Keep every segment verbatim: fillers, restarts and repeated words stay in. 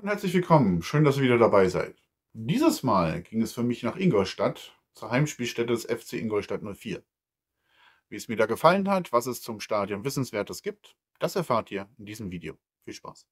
Und herzlich willkommen, schön, dass ihr wieder dabei seid. Dieses Mal ging es für mich nach Ingolstadt, zur Heimspielstätte des F C Ingolstadt null vier. Wie es mir da gefallen hat, was es zum Stadion Wissenswertes gibt, das erfahrt ihr in diesem Video. Viel Spaß!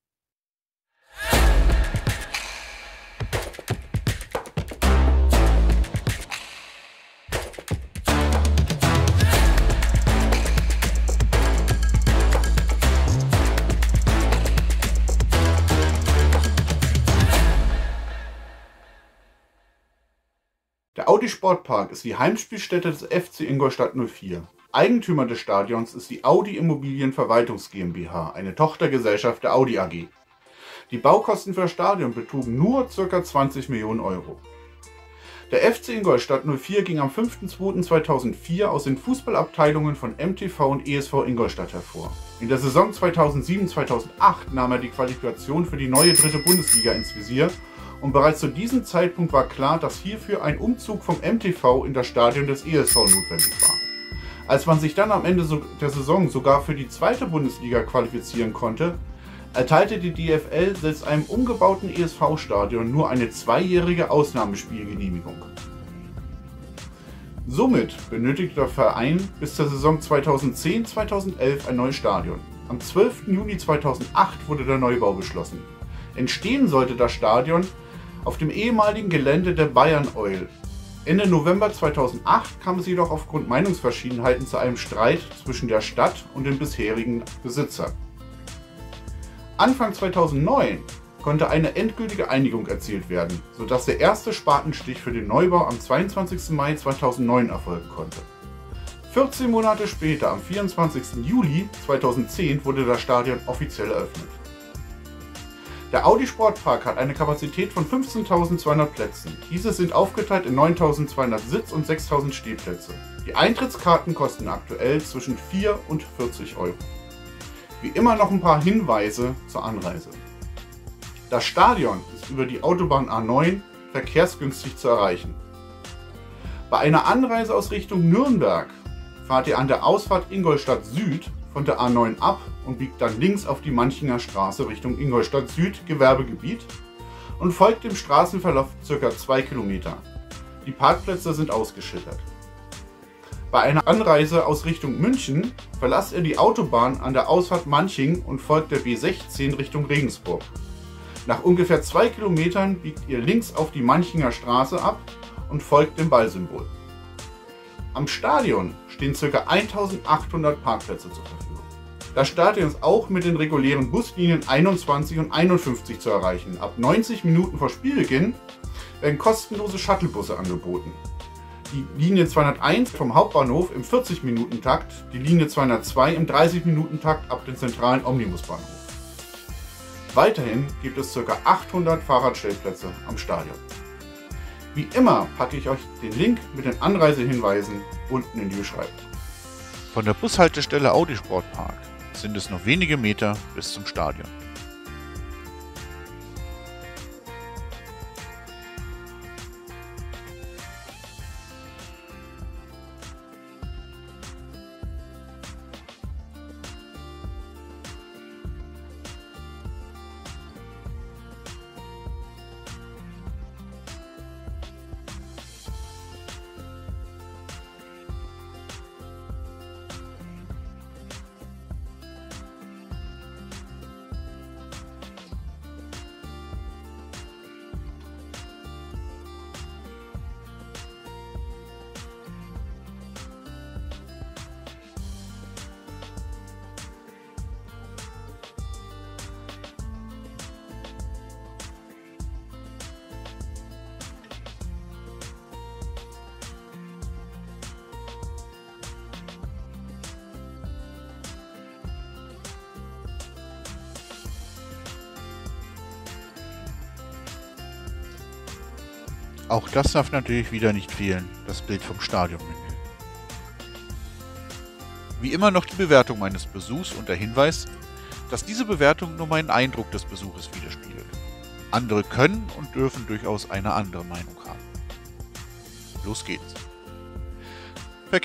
Der Audi Sportpark ist die Heimspielstätte des F C Ingolstadt null vier. Eigentümer des Stadions ist die Audi Immobilien Verwaltungs GmbH, eine Tochtergesellschaft der Audi A G. Die Baukosten für das Stadion betrugen nur ca. zwanzig Millionen Euro. Der F C Ingolstadt null vier ging am fünften zweiten zweitausendvier aus den Fußballabteilungen von M T V und E S V Ingolstadt hervor. In der Saison zweitausendsieben zweitausendacht nahm er die Qualifikation für die neue dritte Bundesliga ins Visier und bereits zu diesem Zeitpunkt war klar, dass hierfür ein Umzug vom M T V in das Stadion des E S V notwendig war. Als man sich dann am Ende der Saison sogar für die zweite Bundesliga qualifizieren konnte, erteilte die D F L selbst einem umgebauten E S V-Stadion nur eine zweijährige Ausnahmespielgenehmigung. Somit benötigte der Verein bis zur Saison zweitausendzehn zweitausendelf ein neues Stadion. Am zwölften Juni zweitausendacht wurde der Neubau beschlossen. Entstehen sollte das Stadion auf dem ehemaligen Gelände der Bayern Oil. Ende November zweitausendacht kam es jedoch aufgrund Meinungsverschiedenheiten zu einem Streit zwischen der Stadt und dem bisherigen Besitzer. Anfang zweitausendneun konnte eine endgültige Einigung erzielt werden, sodass der erste Spatenstich für den Neubau am zweiundzwanzigsten Mai zweitausendneun erfolgen konnte. vierzehn Monate später, am vierundzwanzigsten Juli zweitausendzehn, wurde das Stadion offiziell eröffnet. Der Audi Sportpark hat eine Kapazität von fünfzehntausendzweihundert Plätzen. Diese sind aufgeteilt in neuntausendzweihundert Sitz- und sechstausend Stehplätze. Die Eintrittskarten kosten aktuell zwischen vier und vierzig Euro. Wie immer noch ein paar Hinweise zur Anreise. Das Stadion ist über die Autobahn A neun verkehrsgünstig zu erreichen. Bei einer Anreise aus Richtung Nürnberg fahrt ihr an der Ausfahrt Ingolstadt Süd von der A neun ab und biegt dann links auf die Manchinger Straße Richtung Ingolstadt Süd, Gewerbegebiet, und folgt dem Straßenverlauf ca. zwei Kilometer. Die Parkplätze sind ausgeschildert. Bei einer Anreise aus Richtung München verlasst ihr die Autobahn an der Ausfahrt Manching und folgt der B sechzehn Richtung Regensburg. Nach ungefähr zwei Kilometern biegt ihr links auf die Manchinger Straße ab und folgt dem Ballsymbol. Am Stadion stehen ca. eintausendachthundert Parkplätze zur Verfügung. Das Stadion ist auch mit den regulären Buslinien einundzwanzig und einundfünfzig zu erreichen. Ab neunzig Minuten vor Spielbeginn werden kostenlose Shuttlebusse angeboten. Die Linie zweihunderteins vom Hauptbahnhof im vierzig Minuten Takt, die Linie zweihundertzwei im dreißig Minuten Takt ab dem zentralen Omnibusbahnhof. Weiterhin gibt es ca. achthundert Fahrradstellplätze am Stadion. Wie immer packe ich euch den Link mit den Anreisehinweisen unten in die Beschreibung. Von der Bushaltestelle Audi Sportpark sind es noch wenige Meter bis zum Stadion. Auch das darf natürlich wieder nicht fehlen, das Bild vom Stadionmenü. Wie immer noch die Bewertung meines Besuchs und der Hinweis, dass diese Bewertung nur meinen Eindruck des Besuches widerspiegelt. Andere können und dürfen durchaus eine andere Meinung haben. Los geht's.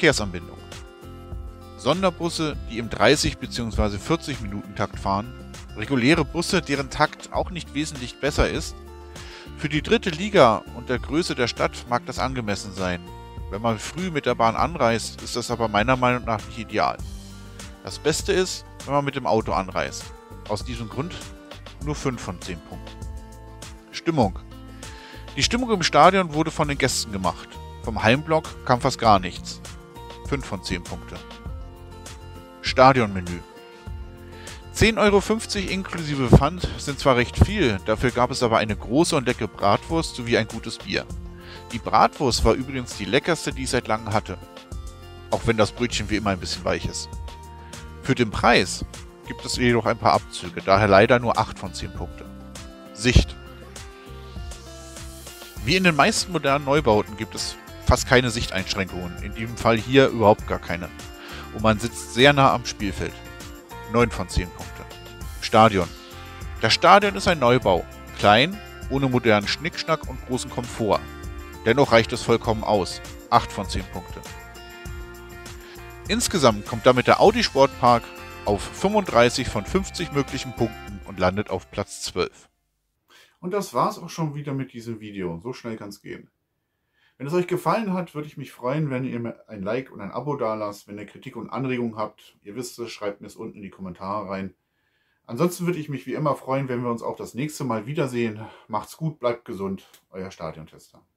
Verkehrsanbindung. Sonderbusse, die im dreißig bzw. vierzig Minuten Takt fahren, Reguläre Busse, deren Takt auch nicht wesentlich besser ist. Für die dritte Liga und der Größe der Stadt mag das angemessen sein. Wenn man früh mit der Bahn anreist, ist das aber meiner Meinung nach nicht ideal. Das Beste ist, wenn man mit dem Auto anreist. Aus diesem Grund nur fünf von zehn Punkten. Stimmung. Die Stimmung im Stadion wurde von den Gästen gemacht. Vom Heimblock kam fast gar nichts. fünf von zehn Punkte. Stadionmenü. zehn Euro fünfzig inklusive Pfand sind zwar recht viel, dafür gab es aber eine große und leckere Bratwurst sowie ein gutes Bier. Die Bratwurst war übrigens die leckerste, die ich seit langem hatte. Auch wenn das Brötchen wie immer ein bisschen weich ist. Für den Preis gibt es jedoch ein paar Abzüge, daher leider nur acht von zehn Punkte. Sicht. Wie in den meisten modernen Neubauten gibt es fast keine Sichteinschränkungen, in diesem Fall hier überhaupt gar keine. Und man sitzt sehr nah am Spielfeld. neun von zehn Punkte. Stadion. Das Stadion ist ein Neubau. Klein, ohne modernen Schnickschnack und großen Komfort. Dennoch reicht es vollkommen aus. acht von zehn Punkte. Insgesamt kommt damit der Audi Sportpark auf fünfunddreißig von fünfzig möglichen Punkten und landet auf Platz zwölf. Und das war's auch schon wieder mit diesem Video. So schnell kann's gehen. Wenn es euch gefallen hat, würde ich mich freuen, wenn ihr mir ein Like und ein Abo dalasst. Wenn ihr Kritik und Anregungen habt, ihr wisst es, schreibt mir es unten in die Kommentare rein. Ansonsten würde ich mich wie immer freuen, wenn wir uns auch das nächste Mal wiedersehen. Macht's gut, bleibt gesund, euer Stadiontester.